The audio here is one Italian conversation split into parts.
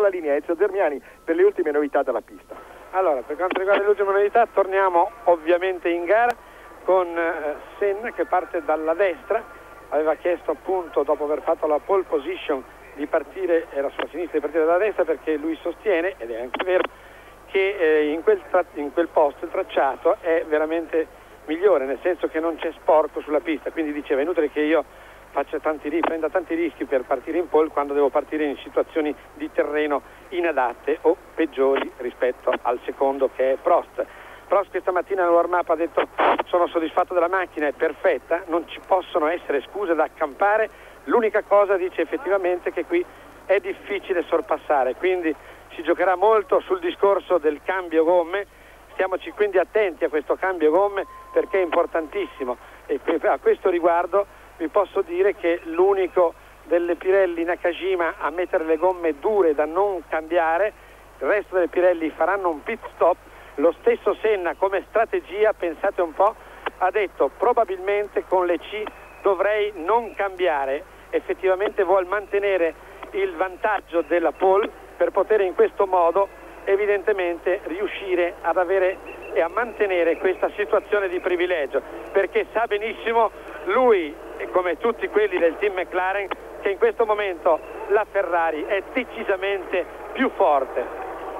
la linea Ezio Zermiani per le ultime novità dalla pista. Allora, per quanto riguarda le ultime novità, torniamo ovviamente in gara con Senna che parte dalla destra. Aveva chiesto appunto, dopo aver fatto la pole position, di partire, era sulla sinistra, di partire dalla destra, perché lui sostiene, ed è anche vero, che in quel posto il tracciato è veramente migliore, nel senso che non c'è sporco sulla pista, quindi diceva: è inutile che io prenda tanti rischi per partire in pole quando devo partire in situazioni di terreno inadatte o peggiori rispetto al secondo, che è Prost. Prost questa mattina nel warm-up ha detto: sono soddisfatto della macchina, è perfetta, non ci possono essere scuse da accampare, l'unica cosa, dice, effettivamente che qui è difficile sorpassare, quindi si giocherà molto sul discorso del cambio gomme. Stiamoci quindi attenti a questo cambio gomme, perché è importantissimo, e a questo riguardo vi posso dire che l'unico delle Pirelli Nakajima a mettere le gomme dure da non cambiare, il resto delle Pirelli faranno un pit stop. Lo stesso Senna, come strategia, pensate un po', ha detto: probabilmente con le C dovrei non cambiare. Effettivamente vuol mantenere il vantaggio della pole per poter in questo modo evidentemente riuscire ad avere e a mantenere questa situazione di privilegio, perché sa benissimo lui, e come tutti quelli del team McLaren, che in questo momento la Ferrari è decisamente più forte.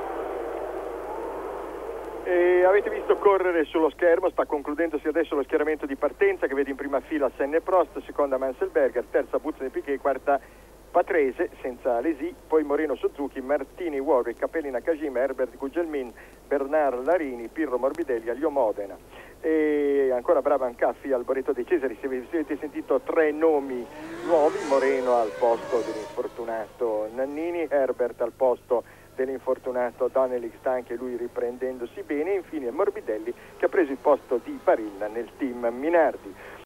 Avete visto correre sullo schermo, sta concludendosi adesso lo schieramento di partenza, che vede in prima fila Senna e Prost, seconda Mansellberger, terza Butzen e Piquet, quarta Patrese senza Alesi, poi Moreno Suzuki, Martini Warwick, Capelli Nakajima, Herbert Gugelmin, Bernard Larini, Pirro Morbidelli, Alio Modena. E ancora Brabham, Caffi, Alboreto De Cesari. Se avete sentito 3 nomi nuovi: Moreno al posto dell'infortunato Nannini, Herbert al posto dell'infortunato Donnelly, sta anche lui riprendendosi bene, e infine Morbidelli che ha preso il posto di Barilla nel team Minardi.